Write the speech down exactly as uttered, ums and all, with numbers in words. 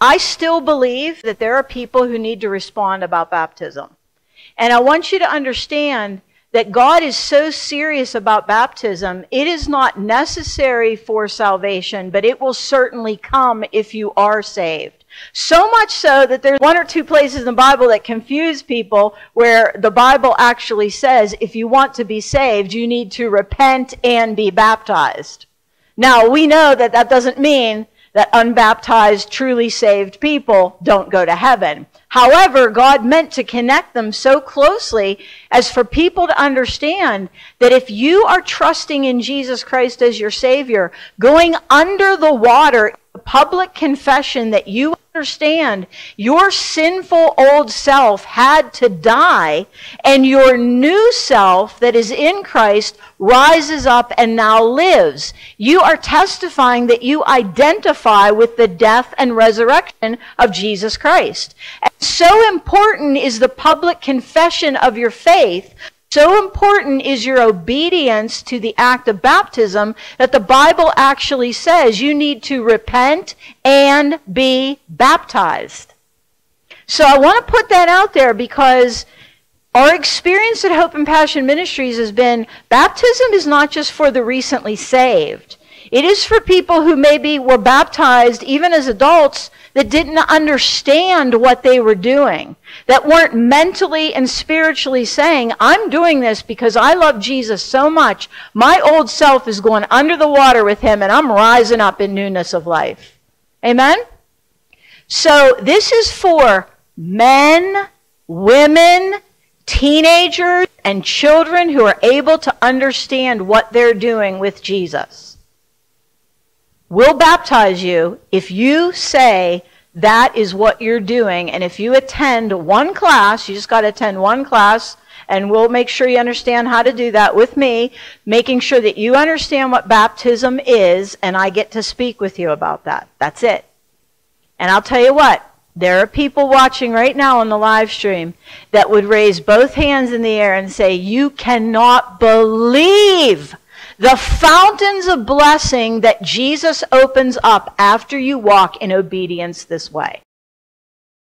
I still believe that there are people who need to respond about baptism. And I want you to understand that God is so serious about baptism, it is not necessary for salvation, but it will certainly come if you are saved. So much so that there's one or two places in the Bible that confuse people where the Bible actually says if you want to be saved, you need to repent and be baptized. Now, we know that that doesn't mean that unbaptized, truly saved people don't go to heaven. However, God meant to connect them so closely as for people to understand that if you are trusting in Jesus Christ as your Savior, going under the water, a public confession that you understand your sinful old self had to die and your new self that is in Christ rises up and now lives. You are testifying that you identify with the death and resurrection of Jesus Christ. And so important is the public confession of your faith, so important is your obedience to the act of baptism that the Bible actually says you need to repent and be baptized. So I want to put that out there because our experience at Hope and Passion Ministries has been baptism is not just for the recently saved. It is for people who maybe were baptized even as adults that didn't understand what they were doing, that weren't mentally and spiritually saying, I'm doing this because I love Jesus so much. My old self is going under the water with him and I'm rising up in newness of life. Amen? So this is for men, women, teenagers, and children who are able to understand what they're doing with Jesus. We'll baptize you if you say that is what you're doing. And if you attend one class, you just got to attend one class, and we'll make sure you understand how to do that with me, making sure that you understand what baptism is, and I get to speak with you about that. That's it. And I'll tell you what, there are people watching right now on the live stream that would raise both hands in the air and say, you cannot believe the fountains of blessing that Jesus opens up after you walk in obedience this way.